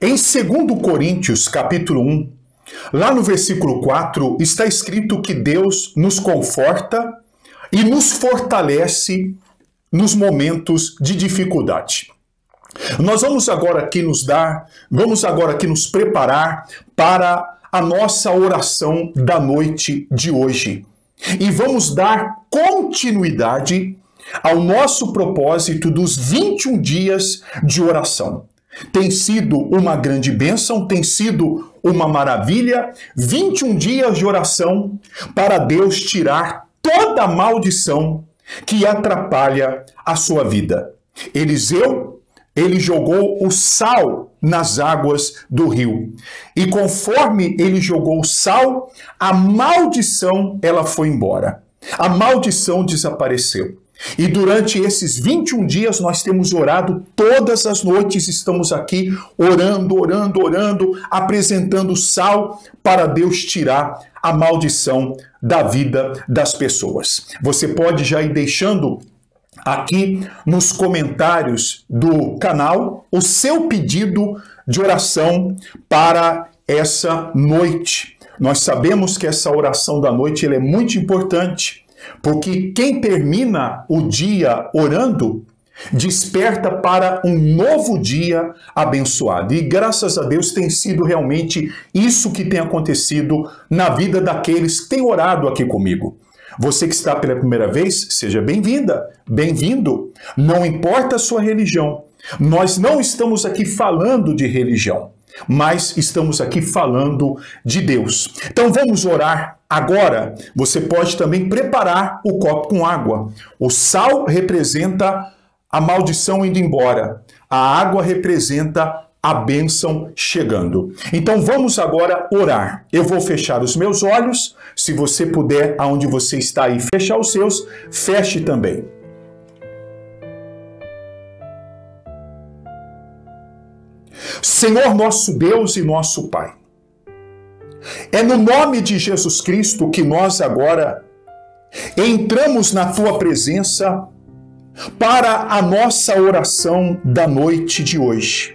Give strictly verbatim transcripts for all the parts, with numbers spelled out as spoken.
Em segundo Coríntios, capítulo um, lá no versículo quatro, está escrito que Deus nos conforta e nos fortalece nos momentos de dificuldade. Nós vamos agora aqui nos dar, vamos agora aqui nos preparar para a nossa oração da noite de hoje. E vamos dar continuidade ao nosso propósito dos vinte e um dias de oração. Tem sido uma grande bênção, tem sido uma maravilha, vinte e um dias de oração para Deus tirar toda a maldição que atrapalha a sua vida. Eliseu, ele jogou o sal nas águas do rio. E conforme ele jogou o sal, a maldição ela foi embora. A maldição desapareceu. E durante esses vinte e um dias nós temos orado todas as noites, estamos aqui orando, orando, orando, apresentando sal para Deus tirar a maldição da vida das pessoas. Você pode já ir deixando aqui nos comentários do canal o seu pedido de oração para essa noite. Nós sabemos que essa oração da noite ela é muito importante, porque quem termina o dia orando, desperta para um novo dia abençoado. E graças a Deus tem sido realmente isso que tem acontecido na vida daqueles que têm orado aqui comigo. Você que está pela primeira vez, seja bem-vinda, bem-vindo. Não importa a sua religião. Nós não estamos aqui falando de religião, mas estamos aqui falando de Deus. Então vamos orar agora. Você pode também preparar o copo com água. O sal representa a maldição indo embora. A água representa a bênção chegando. Então vamos agora orar. Eu vou fechar os meus olhos. Se você puder, aonde você está aí, fechar os seus, feche também. Senhor nosso Deus e nosso Pai, é no nome de Jesus Cristo que nós agora entramos na Tua presença para a nossa oração da noite de hoje.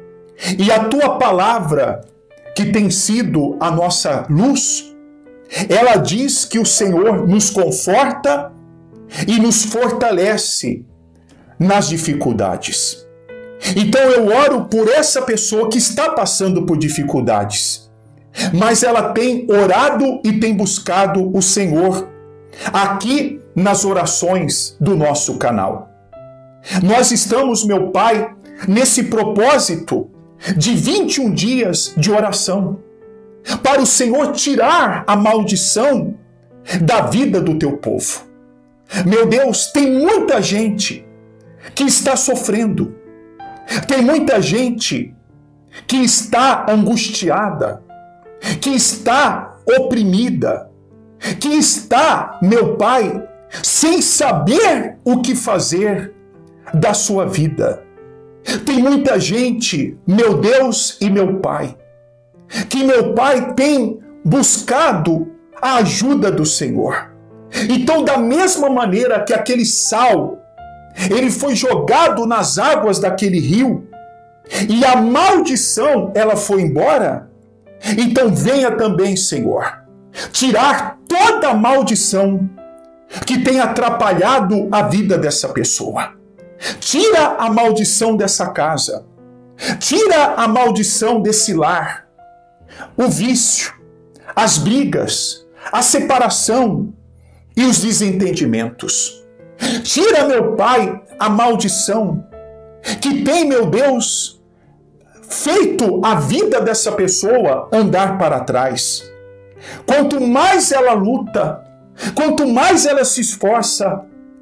E a Tua palavra, que tem sido a nossa luz, ela diz que o Senhor nos conforta e nos fortalece nas dificuldades. Então eu oro por essa pessoa que está passando por dificuldades, mas ela tem orado e tem buscado o Senhor aqui nas orações do nosso canal. Nós estamos, meu Pai, nesse propósito de vinte e um dias de oração, para o Senhor tirar a maldição da vida do teu povo. Meu Deus, tem muita gente que está sofrendo, tem muita gente que está angustiada, que está oprimida, que está, meu Pai, sem saber o que fazer da sua vida. Tem muita gente, meu Deus e meu Pai, que meu Pai tem buscado a ajuda do Senhor. Então, da mesma maneira que aquele sal, ele foi jogado nas águas daquele rio, e a maldição, ela foi embora, então venha também, Senhor, tirar toda a maldição que tem atrapalhado a vida dessa pessoa. Tira a maldição dessa casa. Tira a maldição desse lar. O vício, as brigas, a separação e os desentendimentos. Tira, meu Pai, a maldição que tem, meu Deus, feito a vida dessa pessoa andar para trás. Quanto mais ela luta, quanto mais ela se esforça,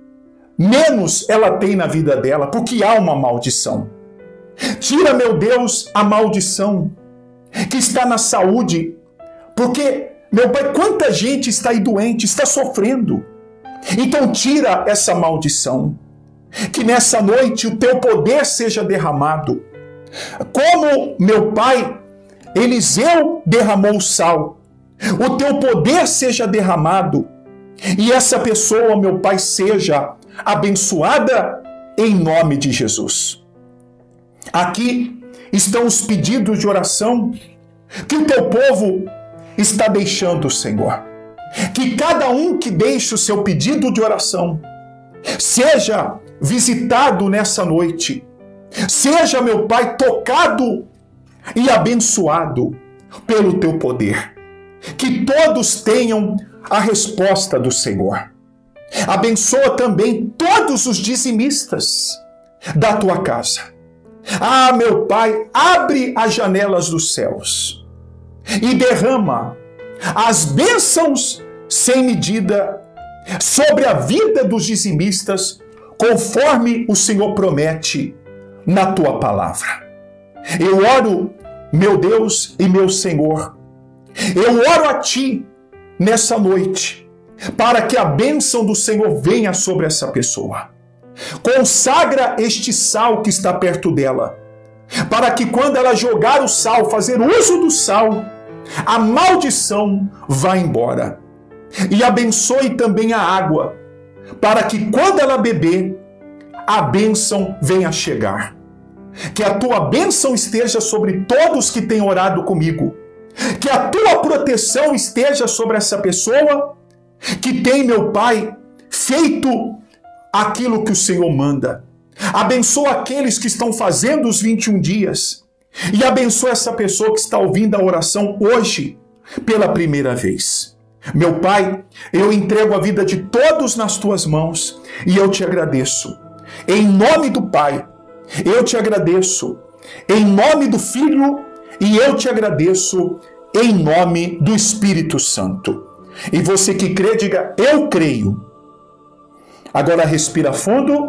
menos ela tem na vida dela, porque há uma maldição. Tira, meu Deus, a maldição que está na saúde, porque, meu Pai, quanta gente está aí doente, está sofrendo. Então tira essa maldição, que nessa noite o teu poder seja derramado. Como, meu Pai, Eliseu derramou o sal, o teu poder seja derramado, e essa pessoa, meu Pai, seja abençoada em nome de Jesus. Aqui estão os pedidos de oração que o teu povo está deixando, Senhor. Que cada um que deixe o seu pedido de oração seja visitado nessa noite. Seja, meu Pai, tocado e abençoado pelo teu poder. Que todos tenham a resposta do Senhor. Abençoa também todos os dizimistas da tua casa. Ah, meu Pai, abre as janelas dos céus e derrama as bênçãos sem medida sobre a vida dos dizimistas, conforme o Senhor promete na tua palavra. Eu oro, meu Deus e meu Senhor, eu oro a ti nessa noite, para que a bênção do Senhor venha sobre essa pessoa. Consagra este sal que está perto dela, para que quando ela jogar o sal, fazer uso do sal, a maldição vá embora. E abençoe também a água, para que quando ela beber, a bênção venha chegar. Que a tua bênção esteja sobre todos que têm orado comigo. Que a tua proteção esteja sobre essa pessoa que tem, meu Pai, feito aquilo que o Senhor manda. Abençoa aqueles que estão fazendo os vinte e um dias. E abençoa essa pessoa que está ouvindo a oração hoje pela primeira vez. Meu Pai, eu entrego a vida de todos nas tuas mãos e eu te agradeço. Em nome do Pai, eu te agradeço. Em nome do Filho, e eu te agradeço em nome do Espírito Santo. E você que crê, diga, eu creio. Agora respira fundo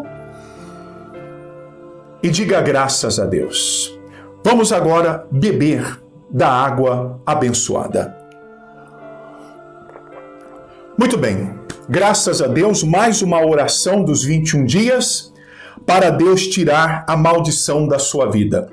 e diga graças a Deus. Vamos agora beber da água abençoada. Muito bem, graças a Deus, mais uma oração dos vinte e um dias para Deus tirar a maldição da sua vida.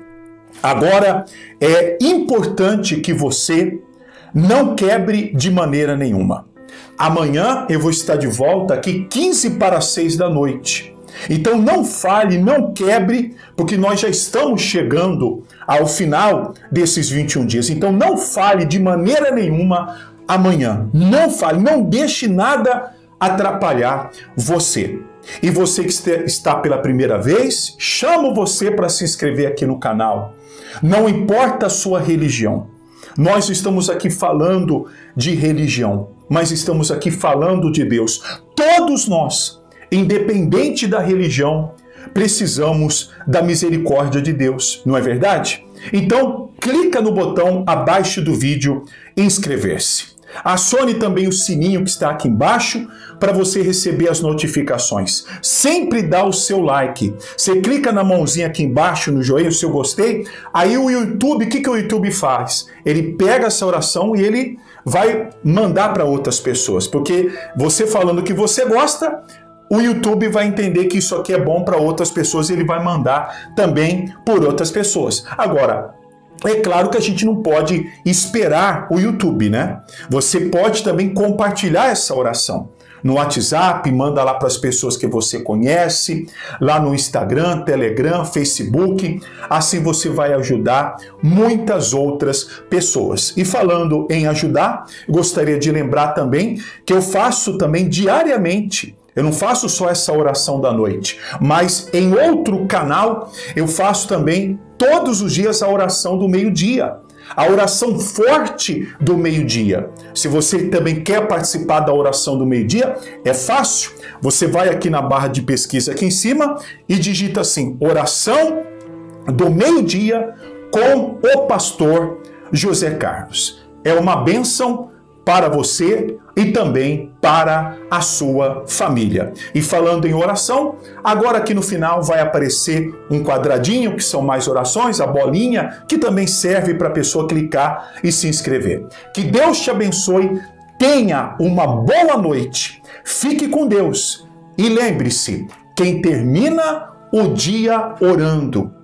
Agora, é importante que você não quebre de maneira nenhuma. Amanhã eu vou estar de volta aqui quinze para as seis da noite. Então não fale, não quebre, porque nós já estamos chegando ao final desses vinte e um dias. Então não fale de maneira nenhuma amanhã. Não fale, não deixe nada atrapalhar você. E você que está pela primeira vez, chamo você para se inscrever aqui no canal. Não importa a sua religião. Nós estamos aqui falando de religião, mas estamos aqui falando de Deus. Todos nós, independente da religião, precisamos da misericórdia de Deus, não é verdade? Então, clica no botão abaixo do vídeo inscrever-se. Acione também o sininho que está aqui embaixo para você receber as notificações. Sempre dá o seu like. Você clica na mãozinha aqui embaixo, no joinha, se eu gostei, aí o YouTube, o que, que o YouTube faz? Ele pega essa oração e ele vai mandar para outras pessoas. Porque você falando que você gosta, o YouTube vai entender que isso aqui é bom para outras pessoas e ele vai mandar também por outras pessoas. Agora, é claro que a gente não pode esperar o YouTube, né? Você pode também compartilhar essa oração no WhatsApp, manda lá para as pessoas que você conhece, lá no Instagram, Telegram, Facebook. Assim você vai ajudar muitas outras pessoas. E falando em ajudar, gostaria de lembrar também que eu faço também diariamente. Eu não faço só essa oração da noite, mas em outro canal eu faço também todos os dias a oração do meio-dia, a oração forte do meio-dia. Se você também quer participar da oração do meio-dia, é fácil. Você vai aqui na barra de pesquisa aqui em cima e digita assim, oração do meio-dia com o pastor José Carlos. É uma bênção para você e também para a sua família. E falando em oração, agora aqui no final vai aparecer um quadradinho, que são mais orações, a bolinha, que também serve para a pessoa clicar e se inscrever. Que Deus te abençoe, tenha uma boa noite, fique com Deus e lembre-se, quem termina o dia orando,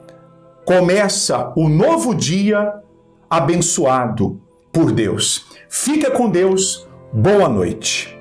começa o novo dia abençoado por Deus. Fica com Deus, boa noite.